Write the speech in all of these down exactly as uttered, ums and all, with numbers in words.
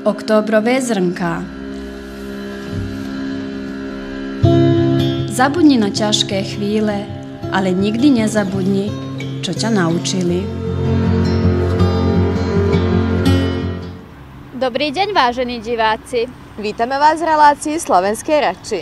Októbrové zrnká. Zabudni na ťažké chvíle, ale nikdy nezabudni, čo ťa naučili. Dobrý deň, vážení diváci. Vítame vás v relácii Slovenskej reči.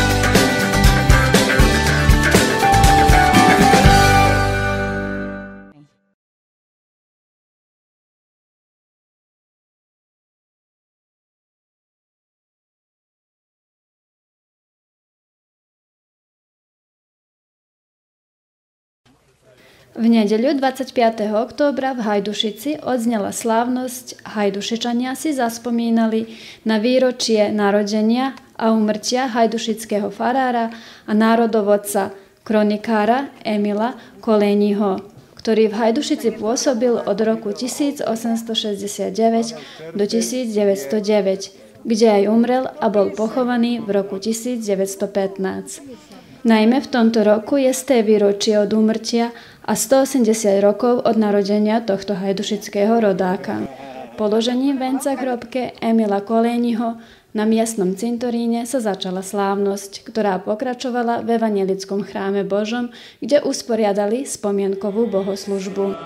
V nedeľu dvadsiateho piateho októbra v Hajdušici odznela slávnosť. Hajdušičania si zaspomínali na výročie narodenia a úmrtia hajdušického farára a národovodca, kronikára Emila Koléniho, ktorý v Hajdušici pôsobil od roku tisíc osemsto šesťdesiatdeväť do tisíc deväťsto deväť, kde aj umrel a bol pochovaný v roku tisíc deväťsto pätnásť. Najmä v tomto roku je sté výročie od úmrtia a stoosemdesiat rokov od narodenia tohto hajdušického rodáka. Položením venca k hrobke Emila Koléniho na miestnom cintoríne sa začala slávnosť, ktorá pokračovala v evanjelickom chráme Božom, kde usporiadali spomienkovú bohoslužbu.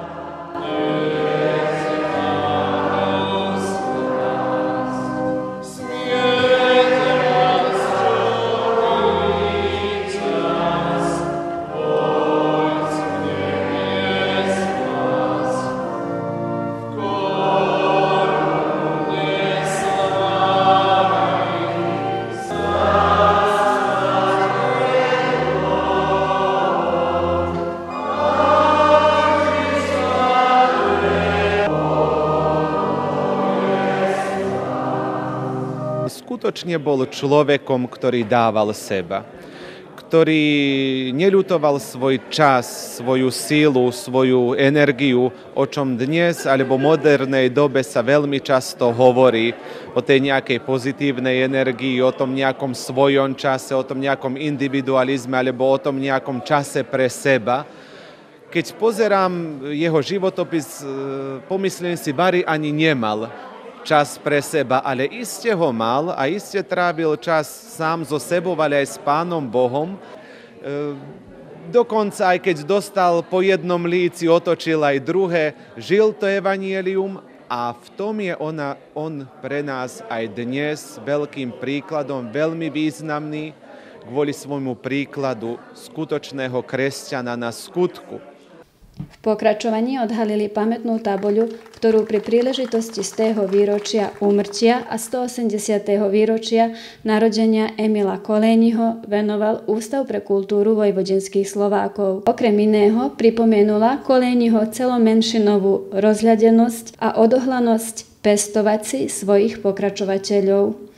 Skutočne bol človekom, ktorý dával seba, ktorý neľutoval svoj čas, svoju sílu, svoju energiu, o čom dnes alebo v modernej dobe sa veľmi často hovorí, o tej nejakej pozitívnej energii, o tom nejakom svojom čase, o tom nejakom individualizme alebo o tom nejakom čase pre seba. Keď pozerám jeho životopis, pomyslím si, Vary ani nemal čas pre seba, ale iste ho mal a iste trávil čas sám so sebou, ale aj s Pánom Bohom. E, dokonca aj keď dostal po jednom líci, otočil aj druhé, žil to evanjelium a v tom je ona, on pre nás aj dnes veľkým príkladom, veľmi významný kvôli svojmu príkladu skutočného kresťana na skutku. V pokračovaní odhalili pamätnú tabuľu, ktorú pri príležitosti stého výročia úmrtia a stoosemdesiateho výročia narodenia Emila Koléniho venoval Ústav pre kultúru vojvodinských Slovákov. Okrem iného pripomenula Koléniho celomenšinovú rozhľadenosť a odohlanosť pestovať si svojich pokračovateľov.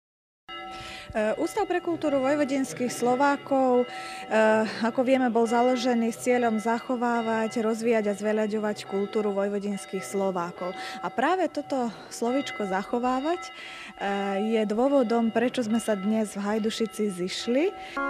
Ústav pre kultúru vojvodinských Slovákov, ako vieme, bol založený s cieľom zachovávať, rozvíjať a zveľaďovať kultúru vojvodinských Slovákov. A práve toto slovíčko zachovávať je dôvodom, prečo sme sa dnes v Hajdušici zišli.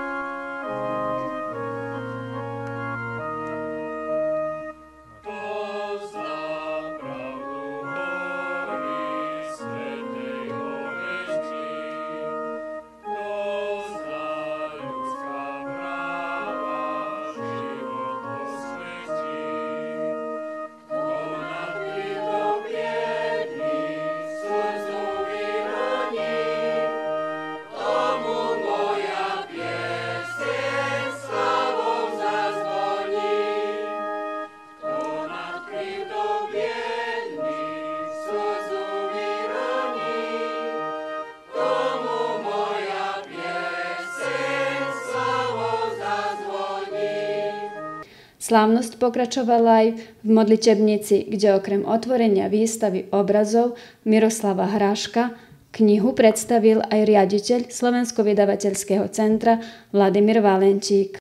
Slávnosť pokračovala aj v modlitebnici, kde okrem otvorenia výstavy obrazov Miroslava Hráška knihu predstavil aj riaditeľ Slovensko-vydavateľského centra Vladimír Valentík.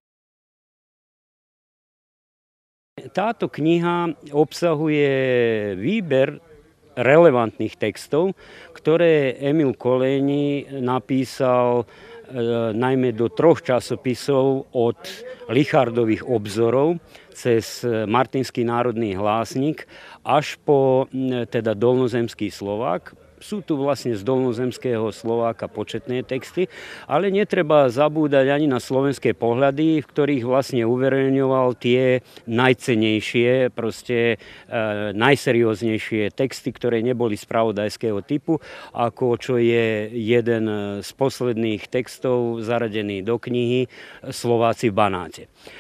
Táto kniha obsahuje výber relevantných textov, ktoré Emil Koléni napísal e, najmä do troch časopisov, od Lichardových obzorov cez Martinský národný hlásnik až po teda Dolnozemský Slovák. sú tu vlastne z dolnozemského Slováka početné texty, ale netreba zabúdať ani na slovenské pohľady, v ktorých vlastne uverejňoval tie najcennejšie, proste e, najserióznejšie texty, ktoré neboli spravodajského typu, ako čo je jeden z posledných textov zaradený do knihy Slováci v Banáte.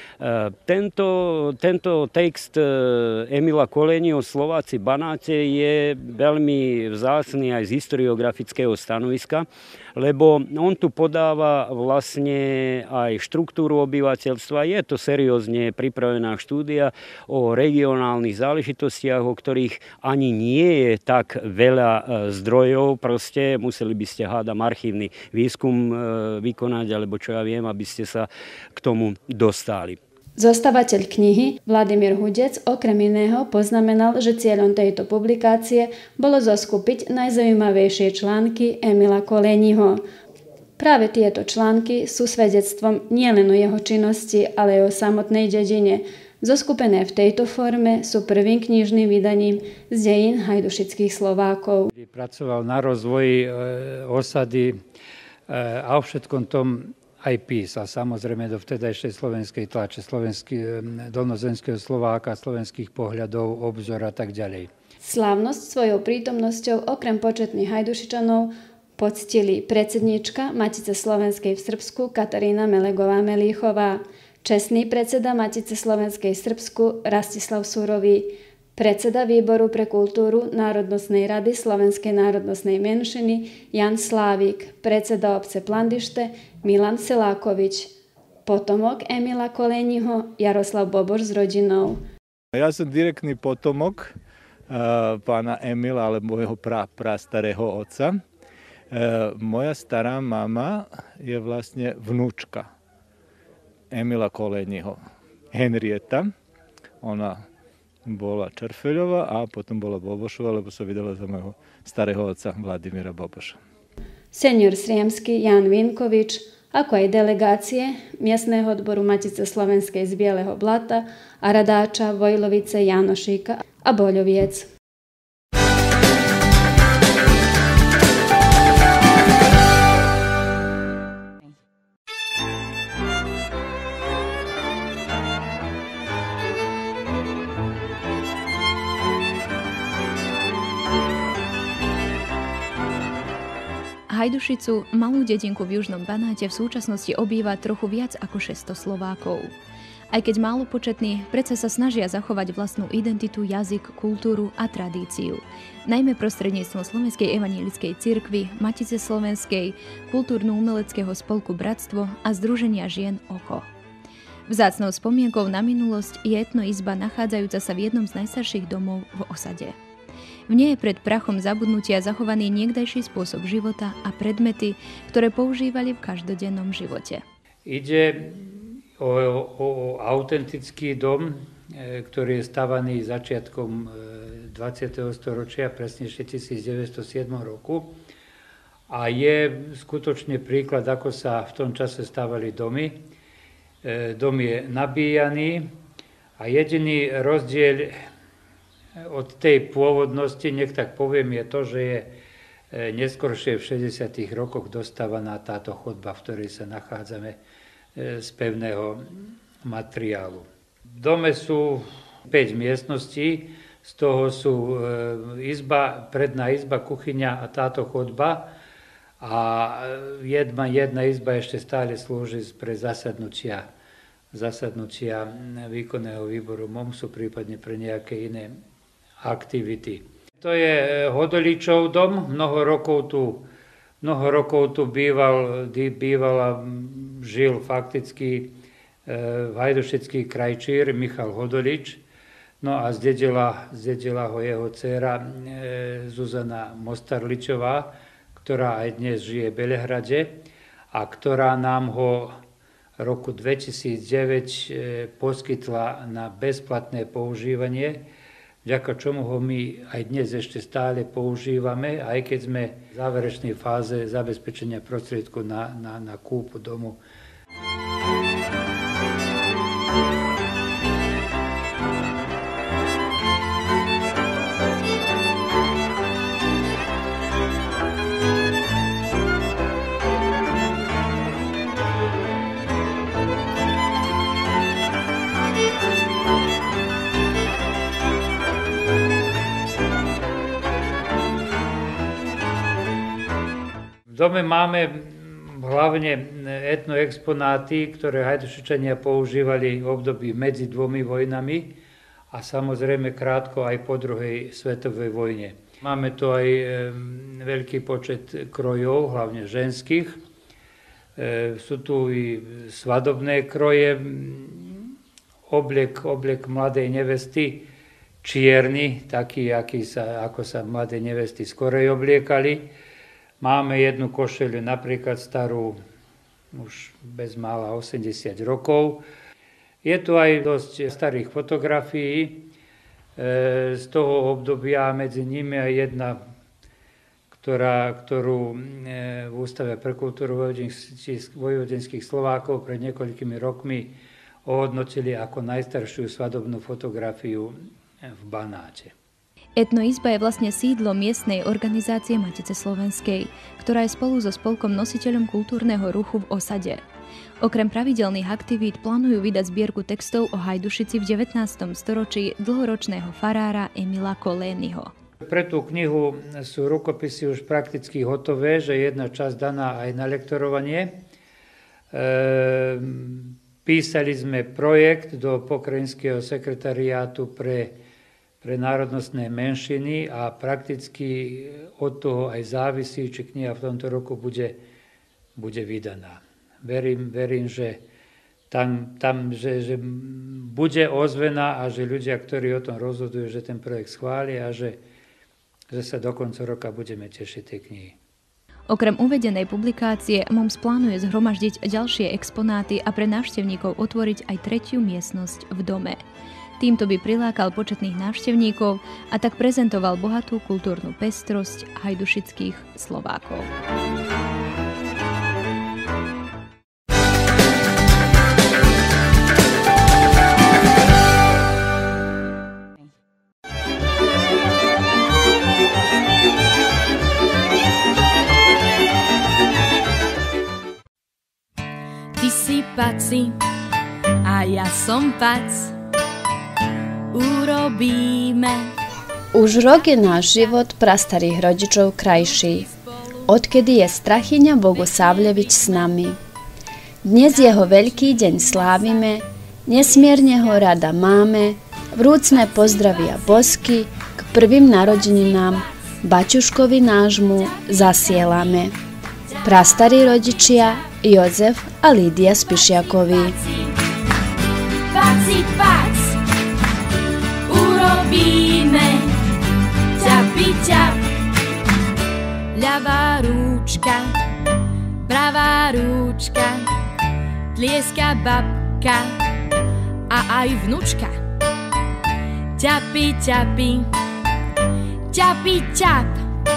Tento, tento text Emila Kolényho Slováci v Banáte je veľmi vzácny aj z historiografického stanoviska, lebo on tu podáva vlastne aj štruktúru obyvateľstva. Je to seriózne pripravená štúdia o regionálnych záležitostiach, o ktorých ani nie je tak veľa zdrojov. Proste museli by ste, hádam, archívny výskum vykonať, alebo čo ja viem, aby ste sa k tomu dostali. Zostavateľ knihy Vladimír Hudec okrem iného poznamenal, že cieľom tejto publikácie bolo zoskupiť najzaujímavejšie články Emila Kolényho. Práve tieto články sú svedectvom nielen o jeho činnosti, ale aj o samotnej dedine. Zoskupené v tejto forme sú prvým knižným vydaním z dejín hajdušických Slovákov. Pracoval na rozvoji osady a o všetkom tom aj písal, samozrejme do vtedajšej slovenskej tlače, dolnozemského Slováka, slovenských pohľadov, obzor a tak ďalej. Slávnosť svojou prítomnosťou okrem početných Hajdušičanov poctili predsedníčka Matice slovenskej v Srbsku Katarína Melegová-Melíchová, čestný predseda Matice slovenskej v Srbsku Rastislav Surový, predseda Výboru pre kultúru Národnostnej rady Slovenskej národnostnej menšiny Jan Slávik, predseda obce Plandište Milan Selákovič, potomok Emila Kolényho Jaroslav Boboš s rodinou. Ja som direktný potomok uh, pána Emila, ale môjho pra, prastarého otca. Uh, moja stará mama je vlastne vnúčka Emila Kolényho, Henrieta. Ona bola Čerfelová a potom bola Bobošová, lebo sa vydala za môjho starého otca Vladimíra Boboša. Senior Sriemský Jan Vinkovič, ako aj delegácie miestneho odboru Matice slovenskej z Bieleho Blata a Radáča, Vojlovice, Janošíka a Boľoviec. Hajdušicu, malú dedinku v južnom Banáte, v súčasnosti obýva trochu viac ako šesťsto Slovákov. Aj keď málo početní, predsa sa snažia zachovať vlastnú identitu, jazyk, kultúru a tradíciu. Najmä prostredníctvom Slovenskej evanjelickej cirkvi, Matice slovenskej, kultúrno-umeleckého spolku Bratstvo a Združenia žien Oko. Vzácnou spomienkou na minulosť je etnoizba nachádzajúca sa v jednom z najstarších domov v osade. V nej je pred prachom zabudnutia zachovaný niekdajší spôsob života a predmety, ktoré používali v každodennom živote. Ide o, o, o autentický dom, ktorý je stavaný začiatkom dvadsiateho storočia, presnejšie tisícdeväťstosedem roku. A je skutočne príklad, ako sa v tom čase stavali domy. Dom je nabíjaný a jediný rozdiel od tej pôvodnosti, nech tak poviem, je to, že je neskoršie v šesťdesiatych rokoch dostávaná táto chodba, v ktorej sa nachádzame z pevného materiálu. V dome sú päť miestností, z toho sú izba, predná izba, kuchyňa a táto chodba. A jedna, jedna izba ešte stále slúži pre zasadnutia, zasadnutia výkonného výboru MOMSu, prípadne pre nejaké iné aktivity. To je Hodoličov dom, mnoho rokov tu, mnoho rokov tu býval, bývala, žil fakticky hajdušický krajčír Michal Hodolič, no a zdedila, zdedila ho jeho dcéra Zuzana Mostarličová, ktorá aj dnes žije v Belehrade a ktorá nám ho roku dvetisícdeväť poskytla na bezplatné používanie, vďaka čomu ho my aj dnes ešte stále používame, aj keď sme v záverečnej fáze zabezpečenia prostriedkov na, na, na kúpu domu. dome máme hlavne etnoexponáty, ktoré Hajdušičania používali v období medzi dvomi vojnami a samozrejme krátko aj po druhej svetovej vojne. Máme tu aj veľký počet krojov, hlavne ženských. Sú tu i svadobné kroje, oblek, oblek mladej nevesty, čierny, taký, aký sa, ako sa mladé nevesty skorej obliekali. Máme jednu košeľu, napríklad starú, už bez mála osemdesiat rokov. Je tu aj dosť starých fotografií z toho obdobia, medzi nimi aj jedna, ktorá, ktorú v Ústave pre kultúru vojvodenských Slovákov pred niekoľkými rokmi ohodnotili ako najstaršiu svadobnú fotografiu v Banáte. Etnoizba je vlastne sídlo miestnej organizácie Matice slovenskej, ktorá je spolu so spolkom nositeľom kultúrneho ruchu v osade. Okrem pravidelných aktivít plánujú vydať zbierku textov o Hajdušici v devätnástom storočí dlhoročného farára Emila Kolényho. Pre tú knihu sú rukopisy už prakticky hotové, že jedna časť daná aj na lektorovanie. Ehm, Písali sme projekt do pokrajinského sekretariátu pre, pre národnostné menšiny a prakticky od toho aj závisí, či kniha v tomto roku bude, bude vydaná. Verím, verím že, tam, tam, že, že bude ozvená a že ľudia, ktorí o tom rozhodujú, že ten projekt schvália a že, že sa do konca roka budeme tešiť tej knihy. Okrem uvedenej publikácie em o em es plánuje zhromaždiť ďalšie exponáty a pre návštevníkov otvoriť aj tretiu miestnosť v dome. Týmto by prilákal početných návštevníkov a tak prezentoval bohatú kultúrnu pestrosť hajdušických Slovákov. Ty si paci a ja som pac, urobíme. Už rok je náš život prastarých rodičov krajší, odkedy je Strachyňa Bogusavljevič s nami. Dnes jeho veľký deň slávime, nesmierne ho rada máme, vrúcne pozdravia bosky k prvým narodeninám baťuškovi nášmu zasielame. Prastarí rodičia Jozef a Lídia Spišiakovi. Paci, pac, urobíme, ťapi, ťap. Ľavá rúčka, pravá rúčka, tlieska babka a aj vnúčka. Ťapi, ťapi, ťapi, ťap.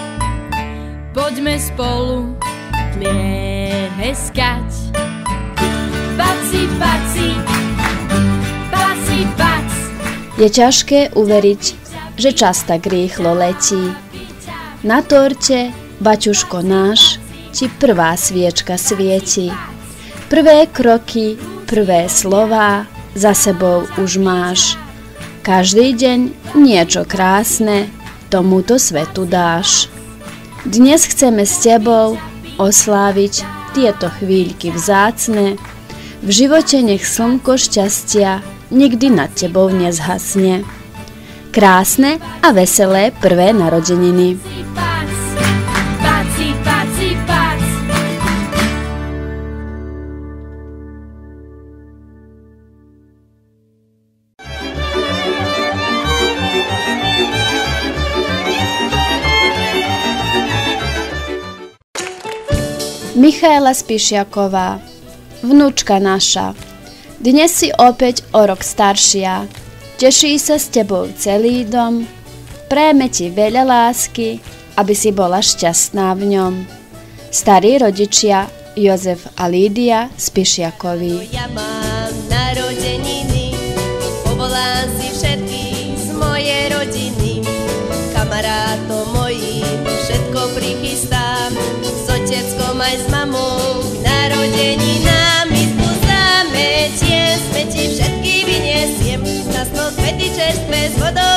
Poďme spolu tlieskať. Paci, paci, paci, pac. Je ťažké uveriť, že čas tak rýchlo letí. Na torte, baťuško náš, ti prvá sviečka svieti. Prvé kroky, prvé slová za sebou už máš. Každý deň niečo krásne tomuto svetu dáš. Dnes chceme s tebou osláviť tieto chvíľky vzácne. V živote nech slnko šťastia nikdy nad tebou nezhasne. Krásne a veselé prvé narodeniny. Paci, paci, pac. Michaela Spišiaková, vnúčka naša, dnes si opäť o rok staršia, teší sa s tebou celý dom, prajeme ti veľa lásky, aby si bola šťastná v ňom. Starí rodičia Jozef a Lídia Spišiakovi. Ja mám narodeniny, povolám si všetkých z mojej rodiny, kamarátom mojím všetko prichystám, s oteckom aj s mamou k narodeninám. My tu zametiem, smeti všetky vyniesiem, na stôl kvety čerstvé s vodou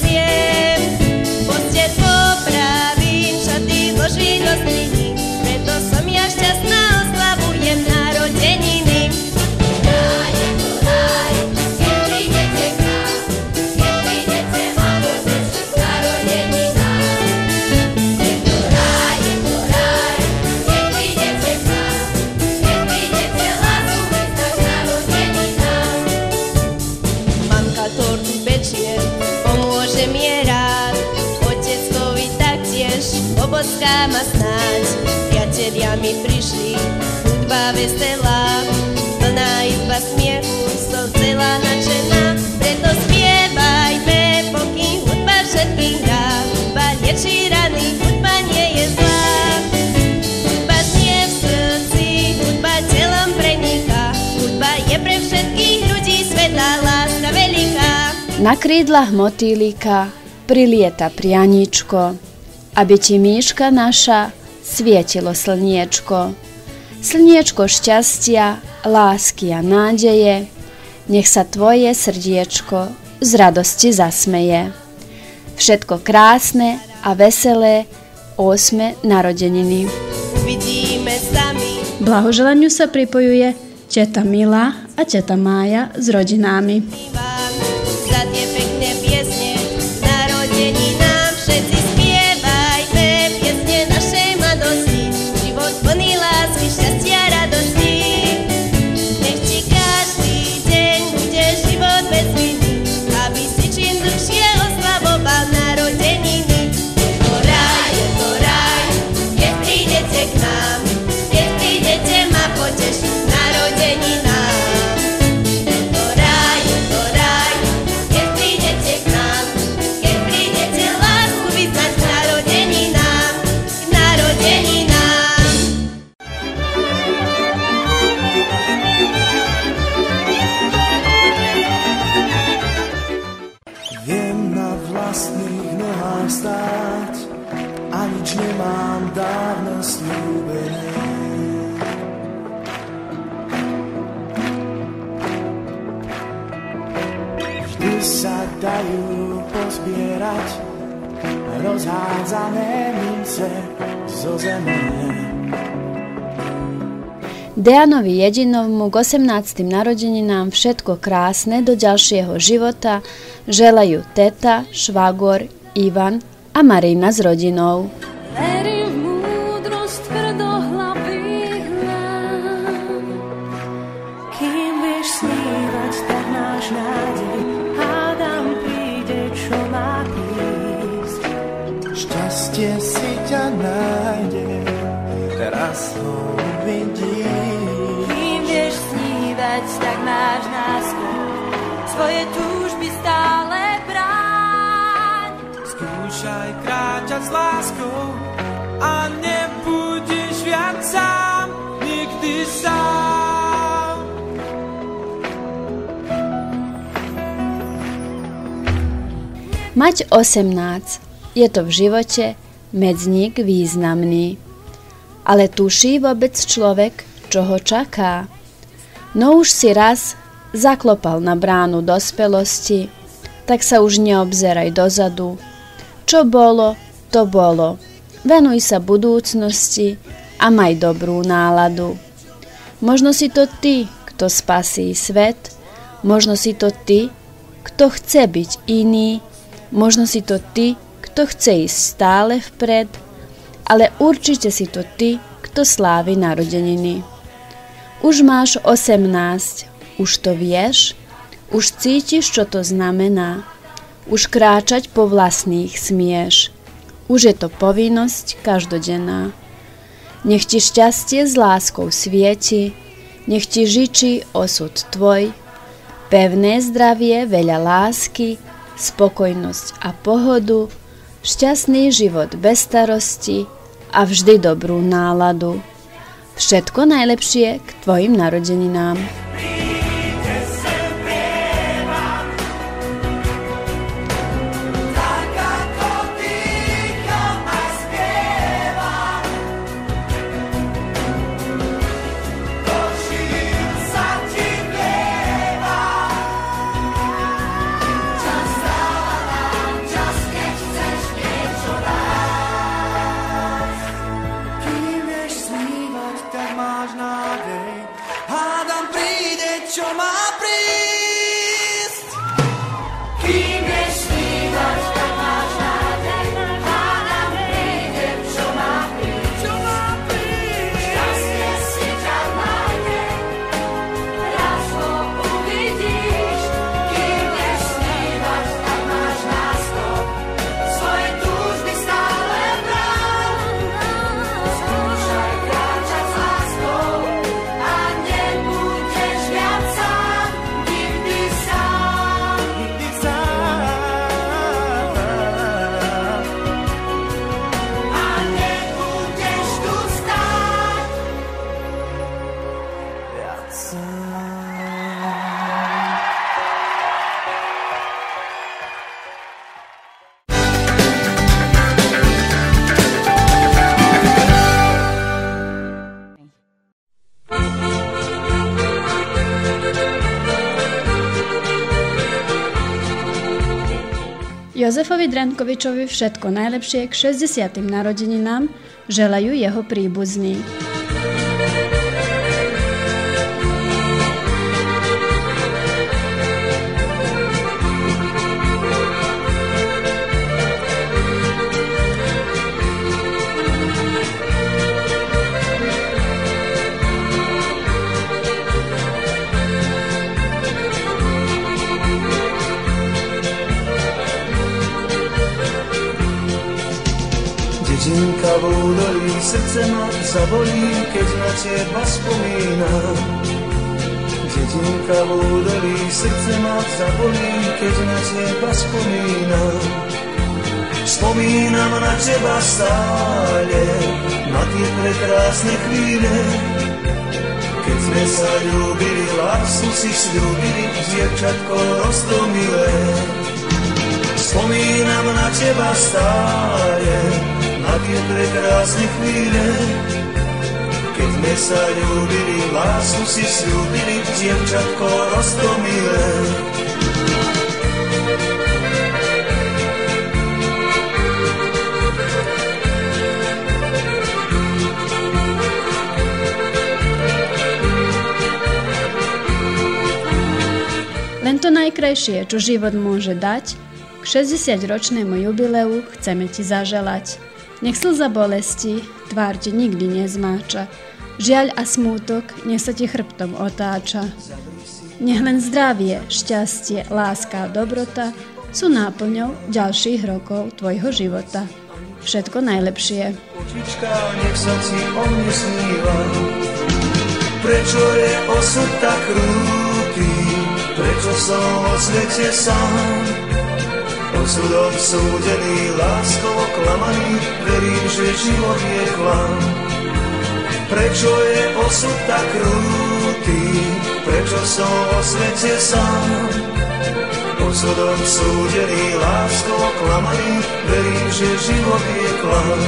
donesiem. Posteľ popravím, šaty zložím do skliny, preto taká veselá, plná iba smiechu, som celá nadšená. Preto spievajme, pokým hudba všetkým dá. Hudba lieči rany, hudba nie je zlá. Hudba znie v srdci, hudba telom preniká. Hudba je pre všetkých ľudí svetá láska veľká. Na krídlach motýlika prilieta prianíčko, aby ti, Míška naša, svietilo slniečko. Slniečko šťastia, lásky a nádeje, nech sa tvoje srdiečko z radosti zasmeje. Všetko krásne a veselé, osme narodeniny. Uvidíme sami. Blahoželaniu sa pripojuje teta Mila a teta Mája s rodinami. Za tie pekné piesne, narodení nám všetci spievajme piesne našej mladosti. Život plný lásky, šťastia, radosti. Nech ti každý deň bude život bez viny, aby si čím dlhšie oslavoval narodeniny. Je to raj, je to raj, keď prídete k nám, keď prídete ma potešiť narodeninám. Je to raj, je to raj, keď prídete k nám, keď prídete lásku vyznať k narodeninám, k narodeninám. Viem na vlastných nohách stáť a nič nemám dávno slúbené. Vždy sa dajú pozbierať rozhádzané mince zo zeme. Dejanovi Jedinovmu k osemnástym narodeninám všetko krásne do ďalšieho života želajú teta, švagor, Ivan a Marina s rodinou. Verím v múdrosť tvrdohlavých hlav. Kým vieš snívať, tak máš nádej, hádam príde, čo má prísť. Šťastie si ťa nájde, raz ho uvidíš. Kým vieš snívať, tak máš náskok svoje túžby stále bráň. Skúšaj kráčať s láskou a nebudeš viac sám, nikdy sám. Mať osemnásť, je to v živote medzník významný. Ale tuší vôbec človek, čo ho čaká? No už si raz zaklopal na bránu dospelosti, tak sa už neobzeraj dozadu. Čo bolo, to bolo. Venuj sa budúcnosti a maj dobrú náladu. Možno si to ty, kto spasí svet, možno si to ty, kto chce byť iný, možno si to ty, kto chce ísť stále vpred, ale určite si to ty, kto slávi narodeniny. Už máš osemnásť, už to vieš, už cítiš, čo to znamená, už kráčať po vlastných smieš, už je to povinnosť každodenná. Nech ti šťastie s láskou svieti, nech ti žičí osud tvoj, pevné zdravie, veľa lásky, spokojnosť a pohodu, šťastný život bez starosti a vždy dobrú náladu. Všetko najlepšie k tvojim narodeninám. A sám. Jozefovi Drenkovičovi všetko najlepšie k šesťdesiatym narodeninám želajú jeho príbuzní. Dedinka v údolí, srdce ma zabolí, keď na teba spomínam. Dedinka v údolí, srdce ma zabolí, keď na teba spomínam. Spomínam na teba stále, na tie prekrásne chvíle, keď sme sa ľúbili, lásku si sľúbili, dievčatko roztomilé. Spomínam na teba stále, na tie prekrásne chvíle, keď sme sa ľúbili, lásku si sľúbili, dievčatko roztomilé. Len to najkrajšie, čo život môže dať, k šesťdesiatročnému jubileu chceme ti zaželať. Nech slza bolesti tvár ti nikdy nezmáča, žiaľ a smútok nech sa ti chrbtom otáča. Nech len zdravie, šťastie, láska a dobrota sú náplňou ďalších rokov tvojho života. Všetko najlepšie. Očička, nech sa ti o mne sníva. Prečo je osud tak krutý? Prečo som vo svete sám? Osudom súdený, láskou oklamaný, verím, že život je klam. Prečo je osud tak krutý? Prečo som vo svete sám? Osudom súdený, láskou oklamaný, verím, že život je klam.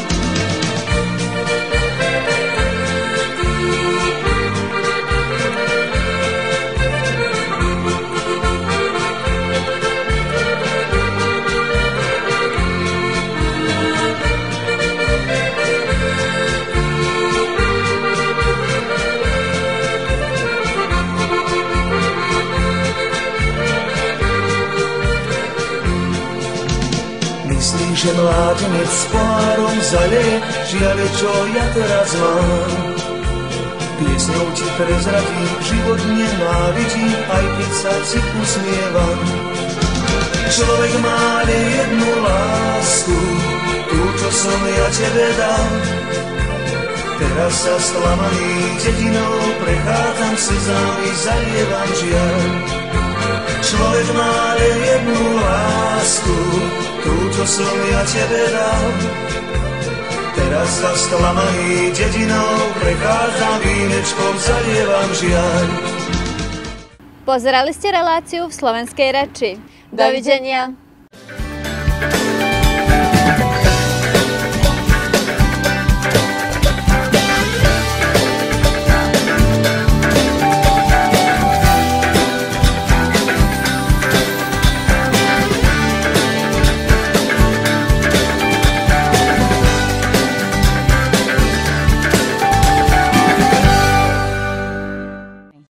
Myslím, že mládenec s pohárom zaleje, žiaľ, čo ja teraz mám. Piesňou ti prezradím, život nenávidí, aj keď sa ti usmievam. Človek má jednu lásku, tú, čo som ja tebe dal. Teraz sa sklamaný dedinou prechádzam, slzami zalievam žiaľ. Človek má jednu lásku, tú, čo som ja tebe dal. Teraz sa sklamaný dedinou prechádzam, vínečkom zalievam žiaľ. Pozerali ste reláciu v slovenskej reči. Dovidenia.